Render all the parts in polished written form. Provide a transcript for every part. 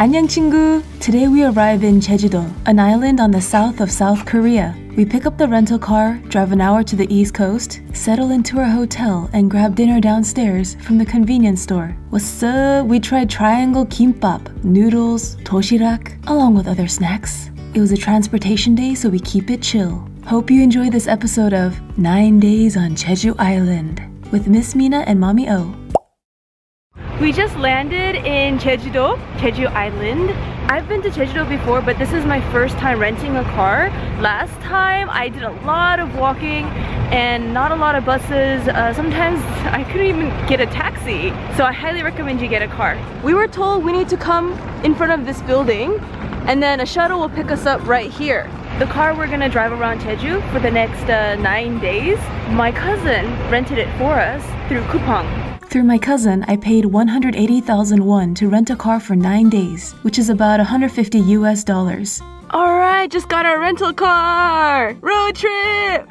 안녕 친구! Today we arrive in Jeju-do, an island on the south of South Korea. We pick up the rental car, drive an hour to the east coast, settle into our hotel, and grab dinner downstairs from the convenience store. What's up? We tried triangle kimbap, noodles, toshirak, along with other snacks. It was a transportation day, so we keep it chill. Hope you enjoy this episode of 9 Days on Jeju Island with Miss Mina and Mommy O. We just landed in Jeju-do, Jeju Island. I've been to Jeju-do before, but this is my first time renting a car. Last time I did a lot of walking and not a lot of buses. Sometimes I couldn't even get a taxi. So I highly recommend you get a car. We were told we need to come in front of this building and then a shuttle will pick us up right here. The car we're gonna drive around Jeju for the next 9 days. My cousin rented it for us through Coupang. Through my cousin, I paid 180,000 won to rent a car for 9 days, which is about $150 US. Alright, just got our rental car! Road trip!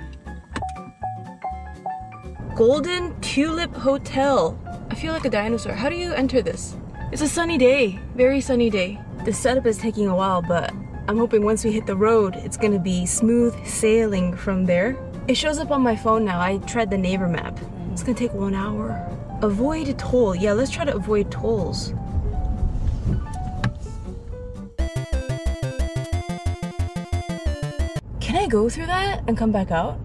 Golden Tulip Hotel. I feel like a dinosaur. How do you enter this? It's a sunny day, very sunny day. The setup is taking a while, but I'm hoping once we hit the road, it's gonna be smooth sailing from there. It shows up on my phone now. I tried the neighbor map. It's gonna take 1 hour. Avoid toll. Yeah, let's try to avoid tolls. Can I go through that and come back out?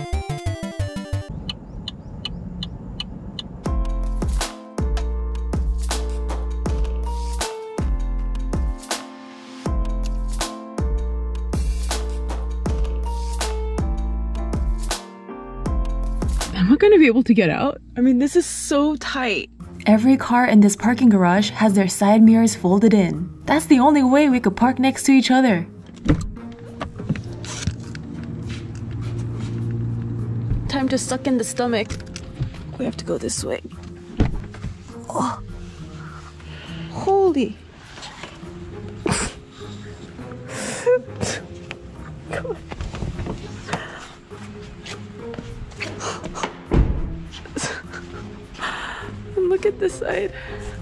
Am I gonna be able to get out? I mean, this is so tight. Every car in this parking garage has their side mirrors folded in. That's the only way we could park next to each other. Time to suck in the stomach. We have to go this way. Oh. Holy. God. Look at this side.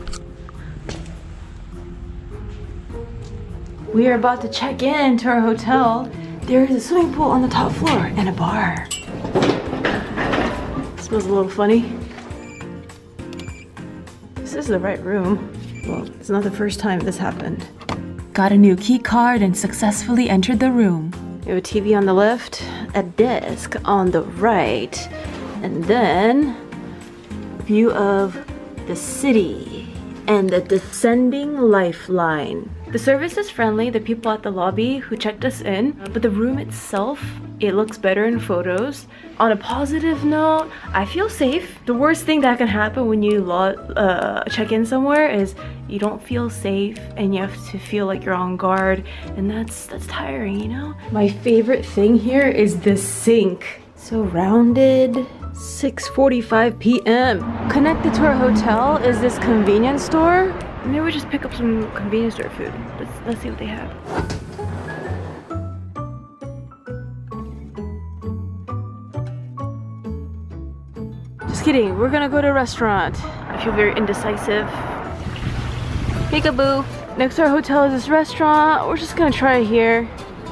We are about to check in to our hotel. There is a swimming pool on the top floor and a bar. Smells a little funny. This is the right room. Well, it's not the first time this happened. Got a new key card and successfully entered the room. We have a TV on the left, a desk on the right, and then view of the city and the descending lifeline. The service is friendly, the people at the lobby who checked us in, but the room itself, it looks better in photos. On a positive note, I feel safe. The worst thing that can happen when you check in somewhere is you don't feel safe and you have to feel like you're on guard, and that's tiring, you know? My favorite thing here is this sink. So rounded. 6:45 p.m. Connected to our hotel is this convenience store. Maybe we just pick up some convenience store food. Let's see what they have. Just kidding, we're gonna go to a restaurant. I feel very indecisive. Peekaboo. Next to our hotel is this restaurant. We're just gonna try it here.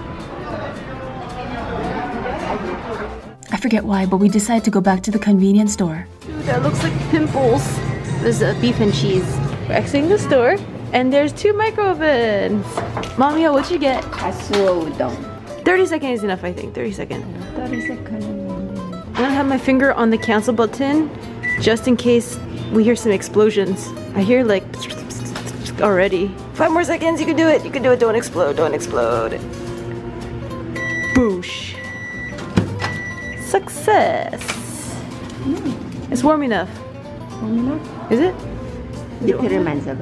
I forget why, but we decided to go back to the convenience store. Dude, that looks like pimples. There's beef and cheese. We're exiting the store, and there's 2 micro ovens. Mommy, what'd you get? Katsuo udon. 30 seconds is enough, I think. 30 seconds. 30 seconds. I'm gonna have my finger on the cancel button, just in case we hear some explosions. I hear like already. 5 more seconds, you can do it. You can do it. Don't explode. Don't explode. Boosh. Success! It's warm enough. Warm enough? Is it? 밑에를 만져봐.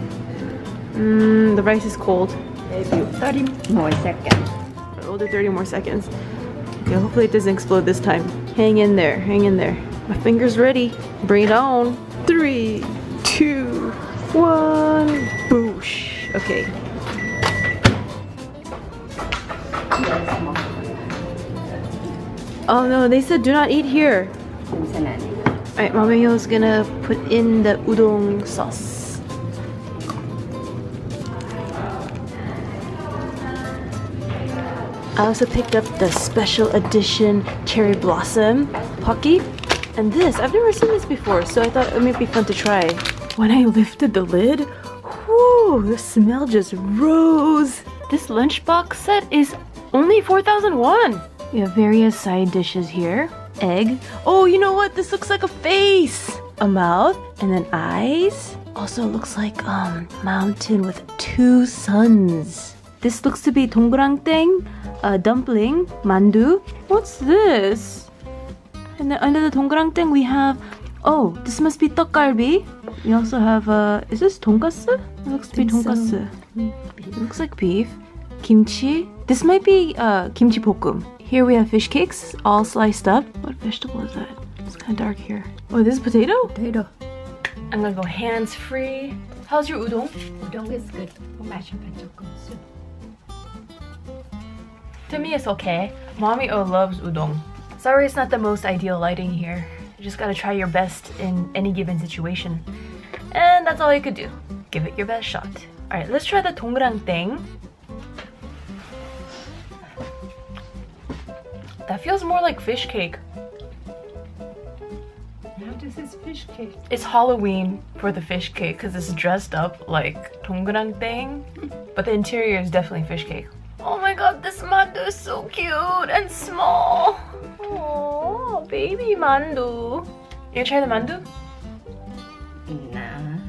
The rice is cold. Maybe 30 more seconds. We'll do 30 more seconds. Okay, hopefully it doesn't explode this time. Hang in there, hang in there. My finger's ready. Bring it on. 3, 2, 1. Boosh. Okay. Oh no, they said do not eat here. Alright, Mommy is gonna put in the udon sauce. I also picked up the special edition cherry blossom Pocky. And this, I've never seen this before, so I thought it might be fun to try. When I lifted the lid, whoo, the smell just rose. This lunchbox set is only 4,000 won. We have various side dishes here. Egg. Oh, you know what? This looks like a face. A mouth, and then eyes. Also looks like mountain with 2 suns. This looks to be 동그랑땡, dumpling, mandu. What's this? And then under the 동그랑땡 we have, oh, this must be 떡갈비. We also have, is this 돈가스? It looks to be 돈가스. It looks like beef. Kimchi. This might be kimchi 볶음. Here we have fish cakes, all sliced up. What vegetable is that? It's kind of dark here. Oh, this is potato? Potato. I'm gonna go hands-free. How's your udon? Udon is good. 마시면 조금 수. To me, it's okay. Mommy loves udon. Sorry, it's not the most ideal lighting here. You just gotta try your best in any given situation. And that's all you could do. Give it your best shot. Alright, let's try the 동그랑땡. That feels more like fish cake. Now this is fish cake. It's Halloween for the fish cake because it's dressed up like 동그랑땡, but the interior is definitely fish cake. Oh my god, this mandu is so cute and small. Oh, baby mandu. You gonna try the mandu? Nah.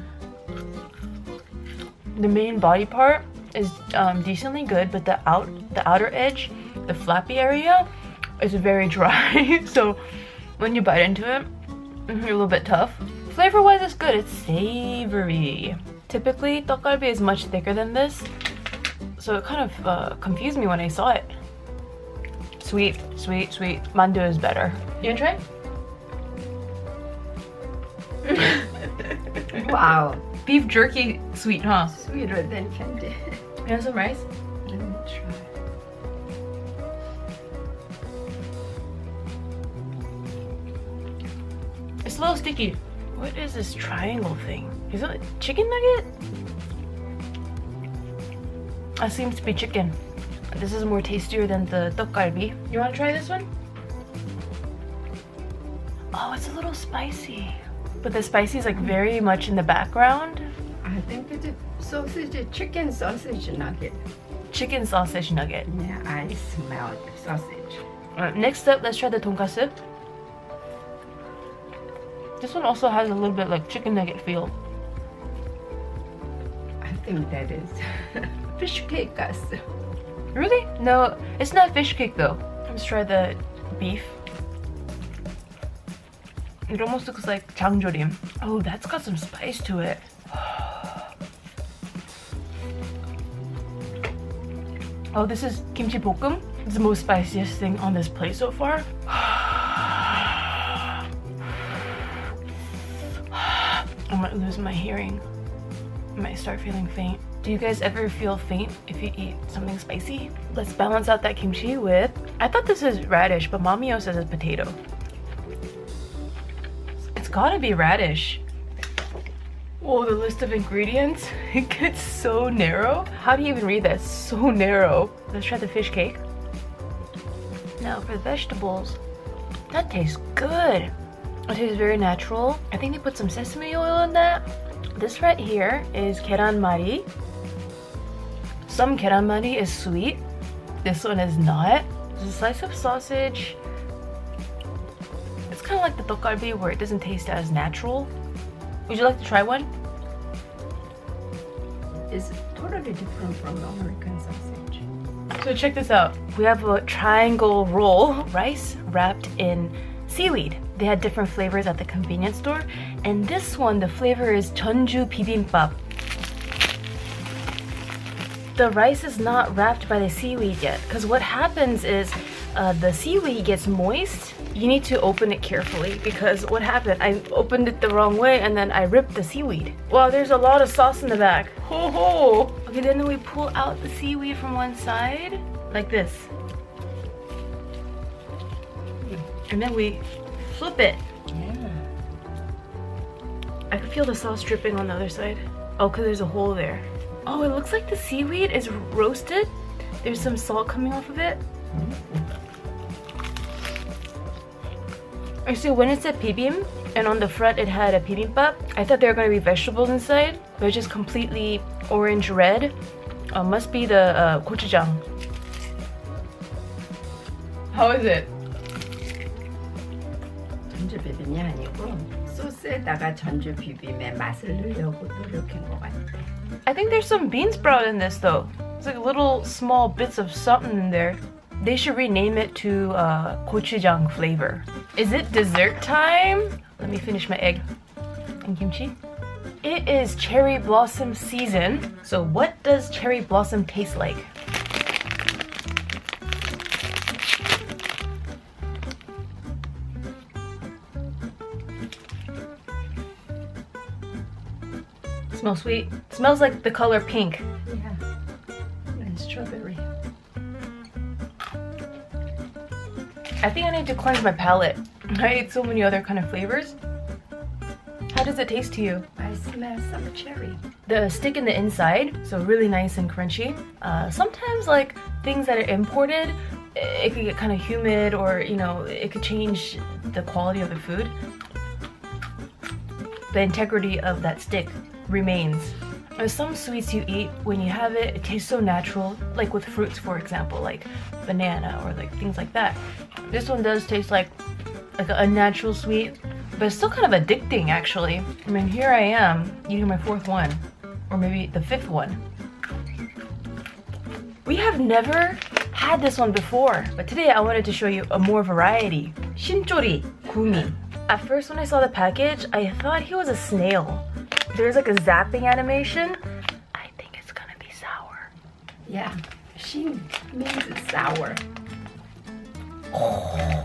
The main body part is decently good, but the outer edge, the flappy area, is very dry. So when you bite into it, you're a little bit tough. Flavor-wise, it's good. It's savory. Typically, 떡갈비 is much thicker than this, so it kind of confused me when I saw it. Sweet, sweet, sweet. Mandu is better. You gonna try? Wow. Beef jerky sweet, huh? Sweeter than candy. You want some rice? Let me try. It's a little sticky. What is this triangle thing? Is it a chicken nugget? That seems to be chicken. This is more tastier than the 떡갈비. You want to try this one? Oh, it's a little spicy. But the spicy is like very much in the background. I think it's a sausage, chicken sausage nugget. Chicken sausage nugget. Yeah, I smell sausage. Next up, let's try the tonkatsu. This one also has a little bit like chicken nugget feel. I think that is fish cake. Really? No, it's not fish cake though. Let's try the beef. It almost looks like 장조림. Oh, that's got some spice to it. Oh, this is kimchi 볶음. It's the most spiciest thing on this plate so far. I might lose my hearing. I might start feeling faint. Do you guys ever feel faint if you eat something spicy? Let's balance out that kimchi with... I thought this is radish, but Mamio says it's potato. It's gotta be radish. Whoa, the list of ingredients, it gets so narrow. How do you even read that? It's so narrow. Let's try the fish cake. Now for the vegetables. That tastes good. It tastes very natural. I think they put some sesame oil in that. This right here is 계란말이. Some 계란말이 is sweet. This one is not. There's a slice of sausage. It's kind of like the 떡갈비 where it doesn't taste as natural. Would you like to try one? It's totally different from American sausage. So check this out. We have a triangle roll, rice wrapped in seaweed. They had different flavors at the convenience store. And this one, the flavor is Jeonju bibimbap. The rice is not wrapped by the seaweed yet, because what happens is the seaweed gets moist. You need to open it carefully, because what happened, I opened it the wrong way and then I ripped the seaweed. Wow, there's a lot of sauce in the back. Ho ho! Okay, then we pull out the seaweed from one side, like this. And then we flip it. Yeah. I can feel the sauce dripping on the other side. Oh, because there's a hole there. Oh, it looks like the seaweed is roasted There's some salt coming off of it. I see when it said bibimbap and on the front it had a bibimbap, I thought there were going to be vegetables inside, but it's just completely orange red. Must be the gochujang. How is it? 전주 비빔이 아니고 소스에다가 전주 비빔의 맛을 넣으려고 노력한 것 같아. I think there's some bean sprout in this though. It's like little small bits of something in there. They should rename it to gochujang flavor. Is it dessert time? Let me finish my egg and kimchi. It is cherry blossom season. So what does cherry blossom taste like? Smells sweet. Smells like the color pink. Yeah. And strawberry. I think I need to cleanse my palate. I ate so many other kind of flavors. How does it taste to you? I smell some cherry. The stick in the inside, so really nice and crunchy. Sometimes like things that are imported, it could get kind of humid or you know, it could change the quality of the food. The integrity of that stick remains. Some sweets you eat, when you have it, it tastes so natural, like with fruits for example, like banana or like things like that. This one does taste like a natural sweet, but it's still kind of addicting actually. I mean, here I am eating my 4th one, or maybe the 5th one. We have never had this one before, but today I wanted to show you a more variety. Shinchori gumi. At first when I saw the package, I thought he was a snail. There's like a zapping animation. I think it's gonna be sour. Yeah, shin means sour. Oh.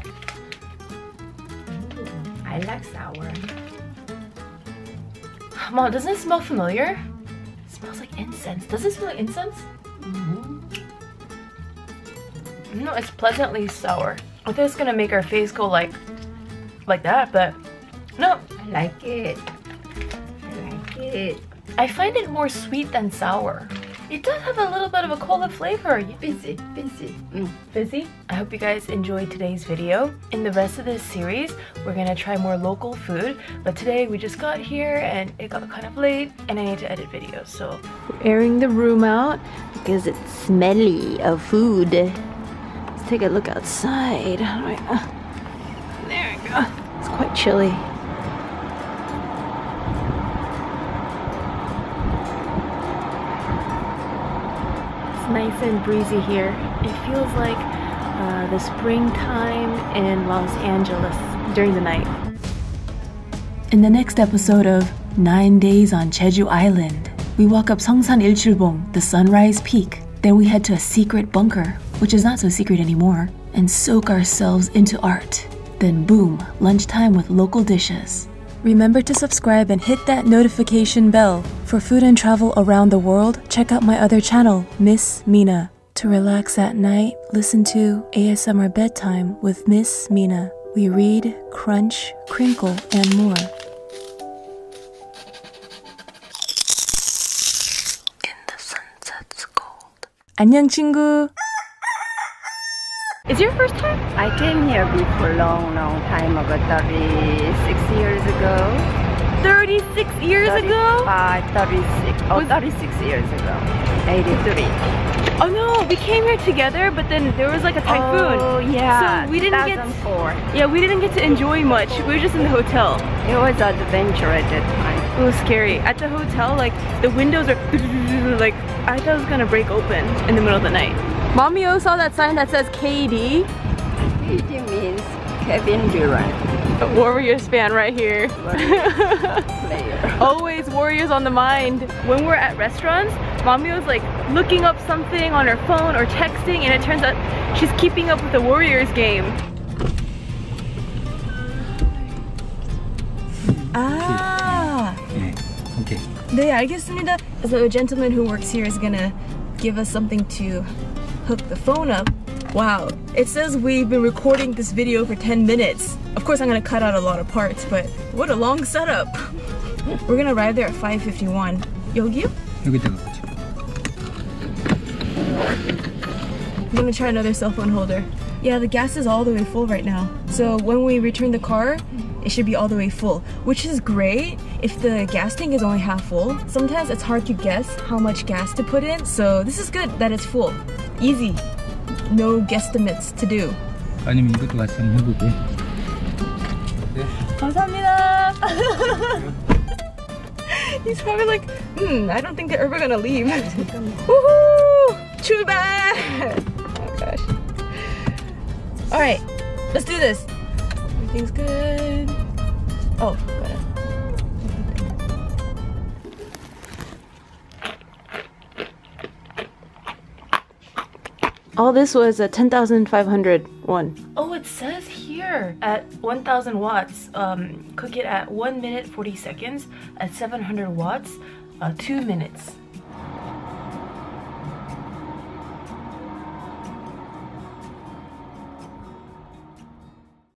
Ooh, I like sour. Mom, doesn't it smell familiar? It smells like incense. Does it smell like incense? No, it's pleasantly sour. I thought it's gonna make our face go like that, but no. I like it. I find it more sweet than sour. It does have a little bit of a cola flavor. Fizzy. Fizzy? I hope you guys enjoyed today's video. In the rest of this series, we're gonna try more local food, but today we just got here and it got kind of late and I need to edit videos, so we're airing the room out because it's smelly of food. Let's take a look outside. How do I... there we go. It's quite chilly. Nice and breezy here. It feels like the springtime in Los Angeles during the night. In the next episode of 9 Days on Jeju Island, we walk up Seongsan Ilchulbong, the sunrise peak. Then we head to a secret bunker, which is not so secret anymore, and soak ourselves into art. Then boom, lunchtime with local dishes. Remember to subscribe and hit that notification bell. For food and travel around the world, check out my other channel, Miss Mina. To relax at night, listen to ASMR Bedtime with Miss Mina. We read, crunch, crinkle, and more. In the sunset's gold. 안녕 친구. Is your first time? I came here before long time ago, 36 years ago. 36 years ago? 36. Oh, 36 years ago. 83. Oh no, we came here together, but then there was like a typhoon. Oh yeah. So we didn't 2004. Yeah, we didn't get to enjoy much. We were just in the hotel. It was an adventure at that time. It was scary. At the hotel, like the windows are like I thought it was gonna break open in the middle of the night. Mommy saw that sign that says KD. KD means Kevin Durant. A Warriors fan right here. Player. Always Warriors on the mind. When we're at restaurants, Mommy was like looking up something on her phone or texting, and it turns out she's keeping up with the Warriors game. Ah. Okay. 네, 알겠습니다. So a gentleman who works here is gonna give us something to hook the phone up. Wow, it says we've been recording this video for 10 minutes. Of course I'm gonna cut out a lot of parts, but what a long setup. We're gonna arrive there at 5:51. 여기요? 여기다가 보자. gonna try another cell phone holder. Yeah, the gas is all the way full right now. So when we return the car, it should be all the way full, which is great if the gas tank is only half full. Sometimes it's hard to guess how much gas to put in, so this is good that it's full. Easy. No guesstimates to do. 아니면 이것도 같이 한번 해볼게. 네. 감사합니다. He's probably like, I don't think they're ever gonna leave. Woohoo! 출발! Oh gosh. Alright, let's do this. Everything's good. Oh, got it. All this was a 10,500 won. Oh, it says here at 1,000 watts, cook it at 1 minute 40 seconds. At 700 watts, 2 minutes.